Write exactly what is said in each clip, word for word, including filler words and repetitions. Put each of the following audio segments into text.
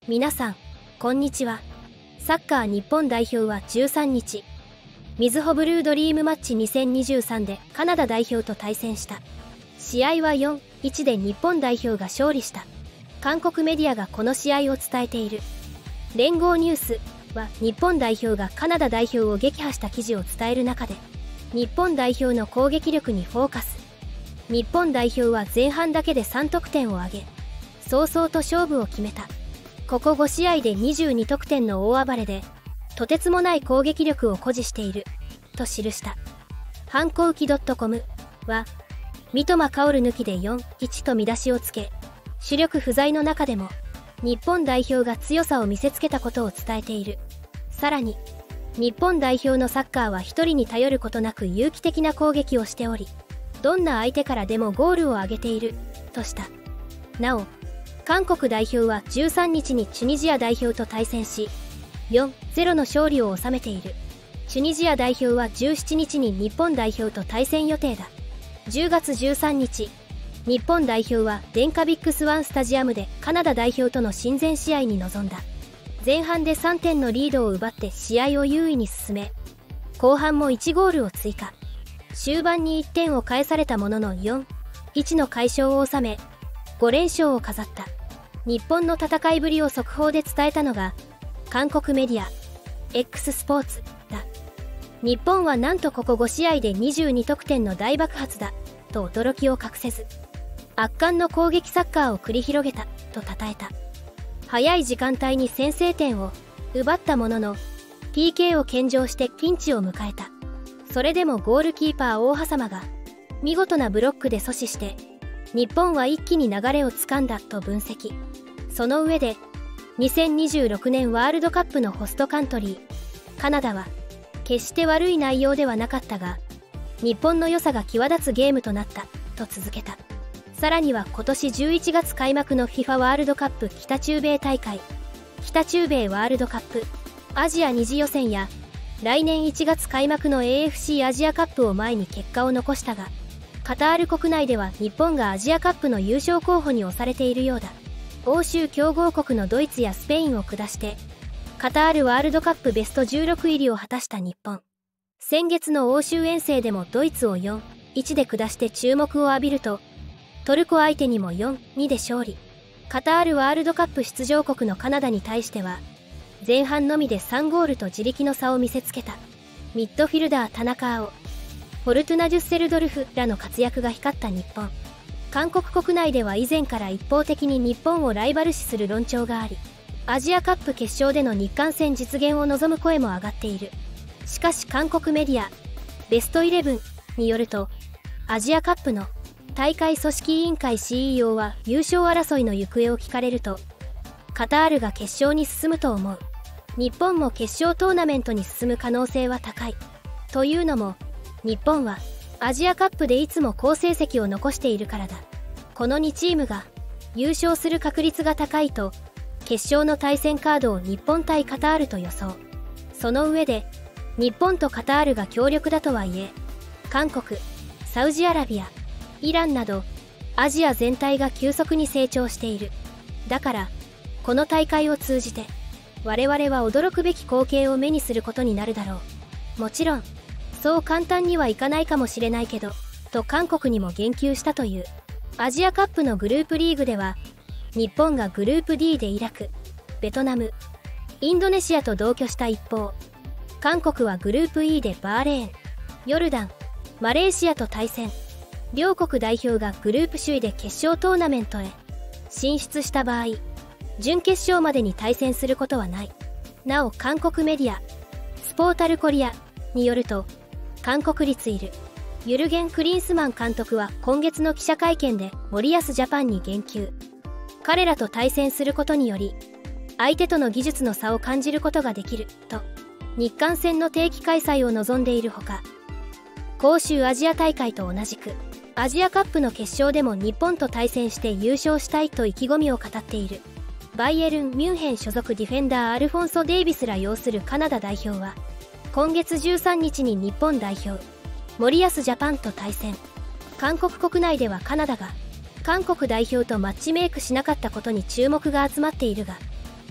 皆さん、こんにちは。サッカー日本代表はじゅうさんにち、みずほブルードリームマッチにせんにじゅうさんでカナダ代表と対戦した。試合はよんたいいちで日本代表が勝利した。韓国メディアがこの試合を伝えている。連合ニュースは日本代表がカナダ代表を撃破した記事を伝える中で、日本代表の攻撃力にフォーカス。日本代表は前半だけでさんとくてんを挙げ、早々と勝負を決めた。ここごしあいでにじゅうにとくてんの大暴れで、とてつもない攻撃力を誇示している、と記した。反抗期 .com は、三笘薫抜きでよんたいいちと見出しをつけ、主力不在の中でも、日本代表が強さを見せつけたことを伝えている。さらに、日本代表のサッカーは一人に頼ることなく有機的な攻撃をしており、どんな相手からでもゴールを挙げている、とした。なお、韓国代表はじゅうさんにちにチュニジア代表と対戦し、よんたいゼロの勝利を収めている。チュニジア代表はじゅうしちにちに日本代表と対戦予定だ。じゅうがつじゅうさんにち、日本代表はデンカビックスワンスタジアムでカナダ代表との親善試合に臨んだ。前半でさんてんのリードを奪って試合を優位に進め、後半もいちゴールを追加。終盤にいってんを返されたもののよんたいいちの快勝を収め、ごれんしょうを飾った。日本の戦いぶりを速報で伝えたのが、韓国メディア、X スポーツだ。日本はなんとここごしあいでにじゅうにとくてんの大爆発だ、と驚きを隠せず、圧巻の攻撃サッカーを繰り広げた、と称えた。早い時間帯に先制点を奪ったものの、ピーケー を献上してピンチを迎えた。それでもゴールキーパー大狭間が、見事なブロックで阻止して、日本は一気に流れをつかんだ、と分析。その上で、にせんにじゅうろくねんワールドカップのホストカントリー、カナダは、決して悪い内容ではなかったが、日本の良さが際立つゲームとなった、と続けた。さらには今年じゅういちがつ開幕の フィファ ワールドカップ北中米大会、北中米ワールドカップ、アジア二次予選や、来年いちがつ開幕の エーエフシー アジアカップを前に結果を残したが、カタール国内では日本がアジアカップの優勝候補に推されているようだ。欧州強豪国のドイツやスペインを下して、カタールワールドカップベストじゅうろく入りを果たした日本。先月の欧州遠征でもドイツをよんたいいちで下して注目を浴びると、トルコ相手にもよんたいにで勝利。カタールワールドカップ出場国のカナダに対しては、前半のみでさんゴールと自力の差を見せつけた。ミッドフィルダー田中碧、フォルトゥナ・デュッセルドルフらの活躍が光った日本。韓国国内では以前から一方的に日本をライバル視する論調があり、アジアカップ決勝での日韓戦実現を望む声も上がっている。しかし韓国メディア、ベストイレブンによると、アジアカップの大会組織委員会 シーイーオー は優勝争いの行方を聞かれると、カタールが決勝に進むと思う。日本も決勝トーナメントに進む可能性は高い。というのも、日本はアジアカップでいつも好成績を残しているからだ。このにチームが優勝する確率が高いと、決勝の対戦カードを日本対カタールと予想。その上で、日本とカタールが強力だとはいえ、韓国、サウジアラビア、イランなど、アジア全体が急速に成長している。だから、この大会を通じて、我々は驚くべき光景を目にすることになるだろう。もちろん、そう簡単にはいかないかもしれないけど、と韓国にも言及したという。アジアカップのグループリーグでは、日本がグループ ディー でイラク、ベトナム、インドネシアと同居した一方、韓国はグループ イー でバーレーン、ヨルダン、マレーシアと対戦。両国代表がグループ首位で決勝トーナメントへ進出した場合、準決勝までに対戦することはない。なお韓国メディア、スポータルコリアによると、韓国立いるユルゲン・クリンスマン監督は今月の記者会見で森保ジャパンに言及。彼らと対戦することにより、相手との技術の差を感じることができる、と、日韓戦の定期開催を望んでいるほか、杭州アジア大会と同じく、アジアカップの決勝でも日本と対戦して優勝したいと意気込みを語っている。バイエルン・ミュンヘン所属ディフェンダーアルフォンソ・デイビスら擁するカナダ代表は、今月じゅうさんにちに日本代表、森保ジャパンと対戦。韓国国内ではカナダが、韓国代表とマッチメイクしなかったことに注目が集まっているが、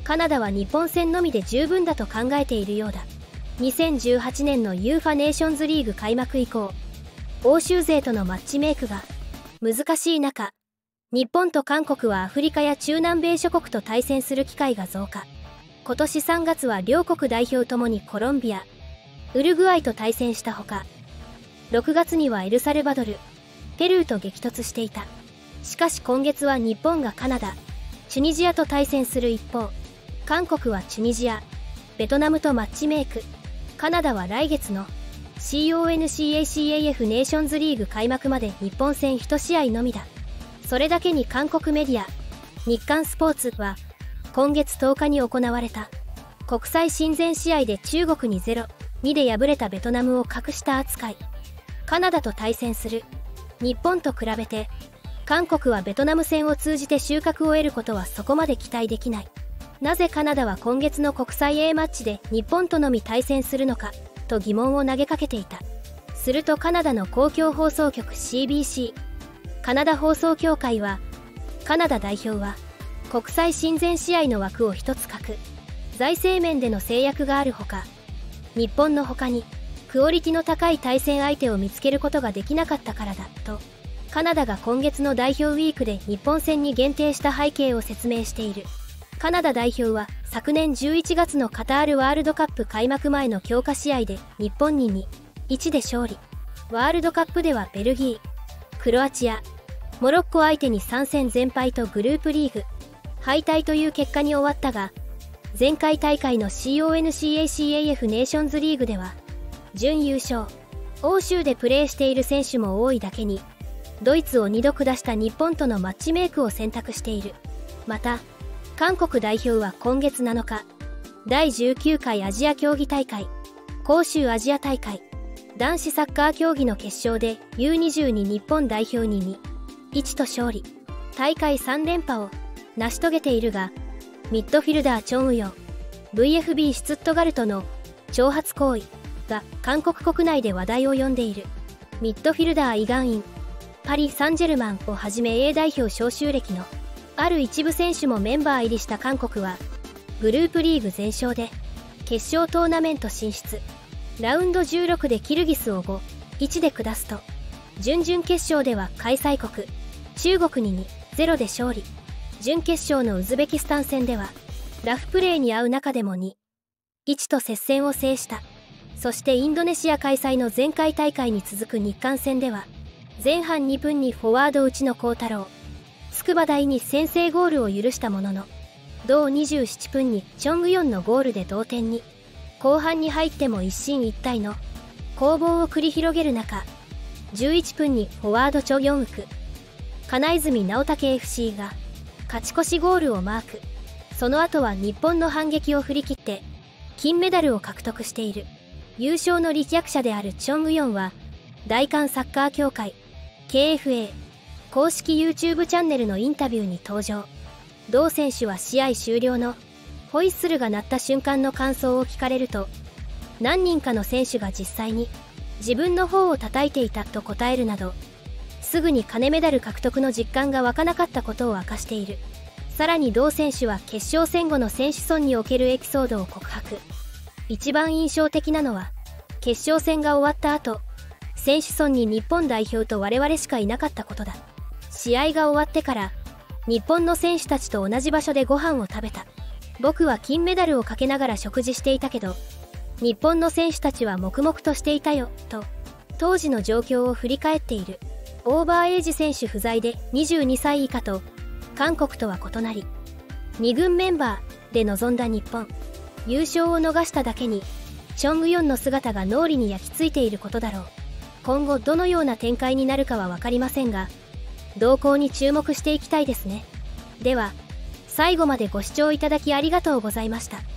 カナダは日本戦のみで十分だと考えているようだ。にせんじゅうはちねんのユーファネーションズリーグ開幕以降、欧州勢とのマッチメイクが難しい中、日本と韓国はアフリカや中南米諸国と対戦する機会が増加。今年さんがつは両国代表ともにコロンビア、ウルグアイと対戦したほか、ろくがつにはエルサルバドル、ペルーと激突していた。しかし今月は日本がカナダ、チュニジアと対戦する一方、韓国はチュニジア、ベトナムとマッチメイク。カナダは来月の コンカカフ ネーションズリーグ開幕まで日本戦いち試合のみだ。それだけに韓国メディア、日刊スポーツは、今月とおかに行われた国際親善試合で中国に ゼロたいに で敗れたベトナムを格下扱い。カナダと対戦する日本と比べて、韓国はベトナム戦を通じて収穫を得ることはそこまで期待できない。なぜカナダは今月の国際 A マッチで日本とのみ対戦するのかと疑問を投げかけていた。するとカナダの公共放送局 シービーシー カナダ放送協会は、カナダ代表は国際親善試合の枠を一つ欠く財政面での制約があるほか、日本の他にクオリティの高い対戦相手を見つけることができなかったからだと、カナダが今月の代表ウィークで日本戦に限定した背景を説明している。カナダ代表は昨年じゅういちがつのカタールワールドカップ開幕前の強化試合で日本に にたいいち で勝利。ワールドカップではベルギー、クロアチア、モロッコ相手にさんせん全敗とグループリーグ敗退という結果に終わったが、前回大会の コンカカフ ネーションズリーグでは準優勝。欧州でプレーしている選手も多いだけに、ドイツをにど下した日本とのマッチメイクを選択している。また韓国代表は今月なのか、だいじゅうきゅうかいアジア競技大会広州アジア大会男子サッカー競技の決勝で ユーにじゅうに 日本代表に にたいいち と勝利。大会さん連覇を成し遂げているが、ミッドフィルダーチョン・ウヨン ブイエフビー シュツットガルトの挑発行為が韓国国内で話題を呼んでいる。ミッドフィルダーイ・ガンイン、パリ・サンジェルマンをはじめ A 代表招集歴のある一部選手もメンバー入りした韓国は、グループリーグ全勝で決勝トーナメント進出。ラウンドじゅうろくでキルギスを ごたいいち で下すと、準々決勝では開催国中国に にたいゼロ で勝利。準決勝のウズベキスタン戦ではラフプレーに合う中でも にたいいち と接戦を制した。そしてインドネシア開催の前回大会に続く日韓戦では、前半にふんにフォワード内野航太郎、筑波大に先制ゴールを許したものの、同にじゅうななふんにチョン・グヨンのゴールで同点に。後半に入っても一進一退の攻防を繰り広げる中、じゅういっぷんにフォワードチョ・ギョンウク、金泉直武 エフシー が勝ち越しゴールをマーク。その後は日本の反撃を振り切って金メダルを獲得している。優勝の立役者であるチョン・グヨンは、大韓サッカー協会 ケーエフエー 公式 YouTube チャンネルのインタビューに登場。同選手は試合終了のホイッスルが鳴った瞬間の感想を聞かれると、何人かの選手が実際に自分の方を叩いていたと答えるなど、すぐに金メダル獲得の実感が湧かなかったことを明かしている。さらに同選手は決勝戦後の選手村におけるエピソードを告白。一番印象的なのは、決勝戦が終わった後、選手村に日本代表と我々しかいなかったことだ。試合が終わってから日本の選手たちと同じ場所でご飯を食べた。僕は金メダルをかけながら食事していたけど、日本の選手たちは黙々としていたよと当時の状況を振り返っている。オーバーエイジ選手不在でにじゅうにさい以下と韓国とは異なり、に軍メンバーで臨んだ日本。優勝を逃しただけにチョン・グヨンの姿が脳裏に焼き付いていることだろう。今後どのような展開になるかは分かりませんが、動向に注目していきたいですね。では最後までご視聴いただきありがとうございました。